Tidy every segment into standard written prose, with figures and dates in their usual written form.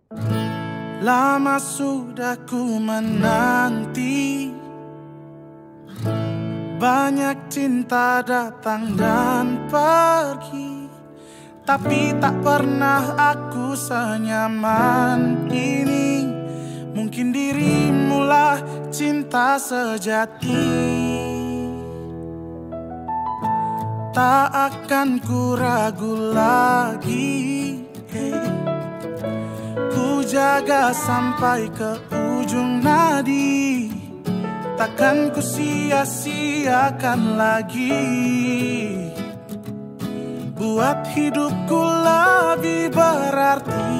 Lama sudah ku menanti, banyak cinta datang dan pergi, tapi tak pernah aku senyaman ini. Mungkin dirimulah cinta sejati. Tak akan ku ragu lagi, ku jaga sampai ke ujung nadi. Takkan ku sia-siakan lagi, buat hidupku lebih berarti.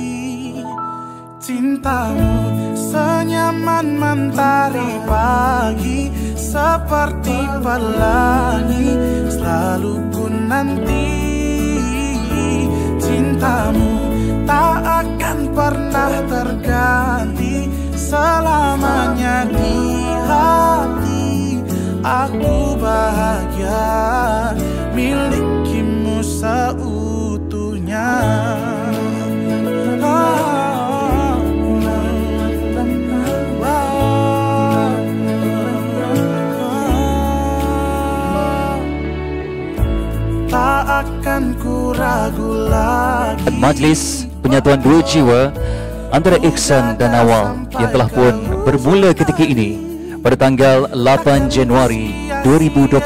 Cintamu senyaman mentari pagi, seperti pelangi selalu ku nanti. Cintamu tak akan pernah terganti, selamanya di hati. Aku bahagia milikimu seutuhnya. Tak akan ku ragu lagi. Majlis penyatuan dua jiwa antara Ihsan dan Nawal yang telah pun bermula ketika ini pada tanggal 8 Januari 2021.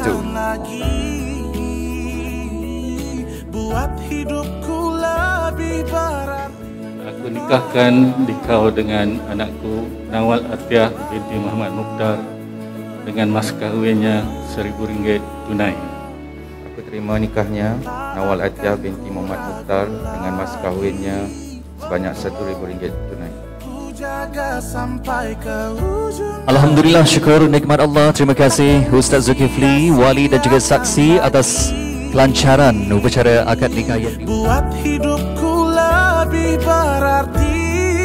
Buat hidupku lebih berarti. Aku nikahkan dikau dengan anakku Nawal Atiyah binti Muhammad Mukhtar dengan mas kahwinnya RM1.000 tunai. Aku terima nikahnya Nawal Atiyah binti Muhammad Mukhtar dengan mas kahwinnya sebanyak RM1.000 tunai. Alhamdulillah, syukur nikmat Allah. Terima kasih Ustaz Zulkifli, wali dan juga saksi atas kelancaran upacara akad nikah yang buat hidupku lebih berarti.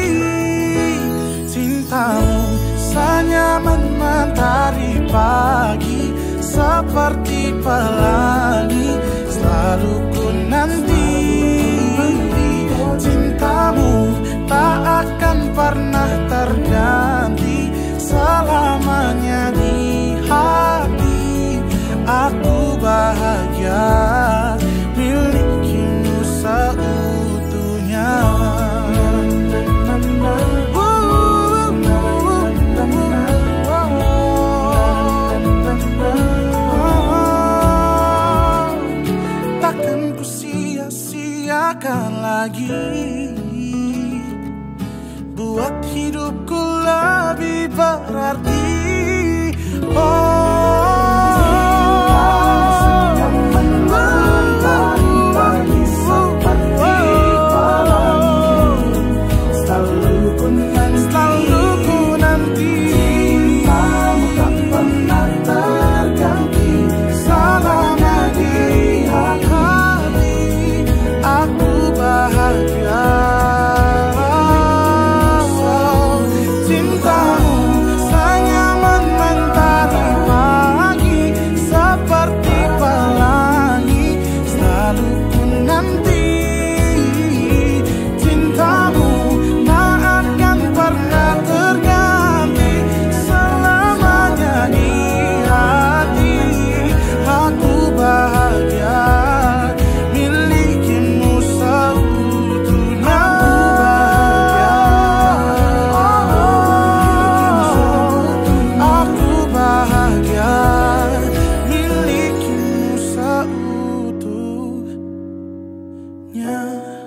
Cintamu senyaman mentari pagi, seperti pelangi selalu ku nanti. Cintamu tak akan pernah terganti, selamanya di hati. Aku bahagia milikimu seutuhnya. Takkan ku sia-siakan lagi, buat hidupku lebih berarti. Yeah.